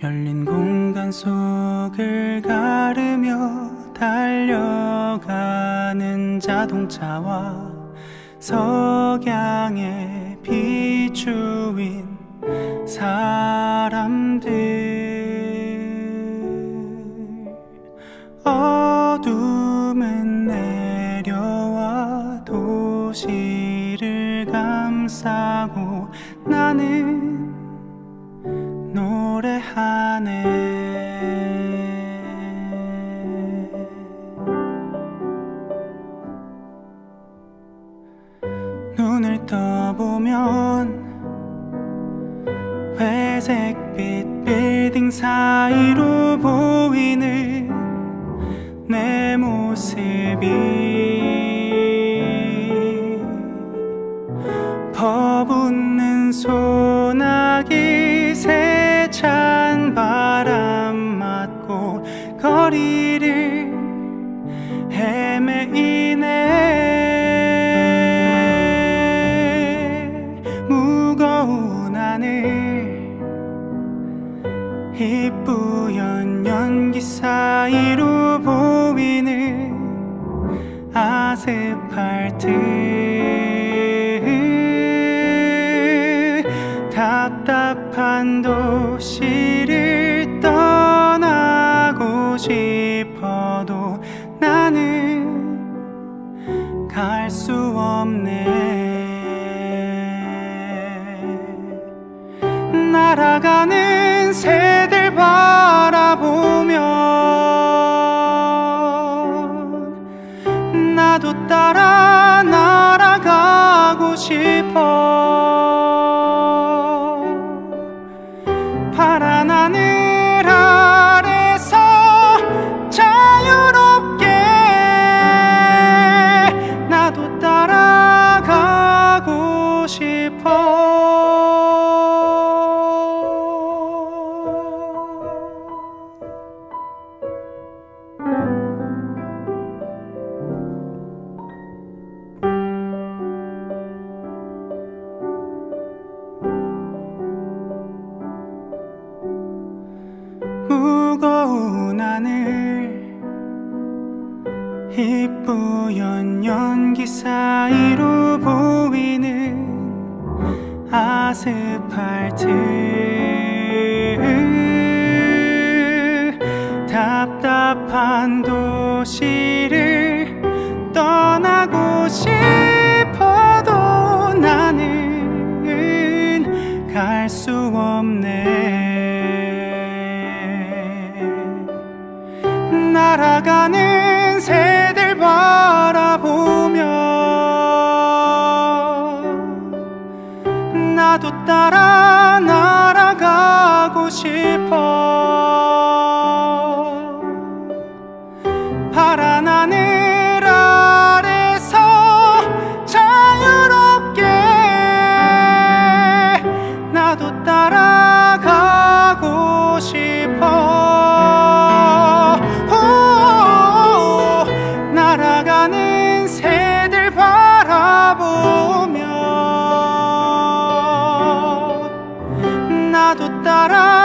열린 공간 속을 가르며 달려가는 자동차와 석양에 비추인 사람들. 어둠은 내려와 도시를 감싸고 나는 노래하네. 눈을 떠보면 회색빛 빌딩 사이로 보이는 내 모습이 퍼붓는 소나기 세찬 바람 맞고 거리를 헤매이네. 무거운 하늘 희뿌연 연기 사이로 보이는 아스팔트. 답답한 도시를 떠나고 싶어도 나는 갈 수 없네. 날아가는 새들 바라보면 나도 따라 날아가고 싶어. 파란 하늘 아래서 자유롭게 나도 따라가고 싶어. 무거운 하늘 희뿌연 연기 사이로 보이는 아스팔트. 답답한 도시를 떠나고 싶어도 나는 갈 수 없네. 날아가는 새들 바라보면 나도 따라 날아가고 싶어. 파란 하늘 아래서 자유롭게 나도 따라가고 싶어. 날아가는 새들 바라보며 나도 따라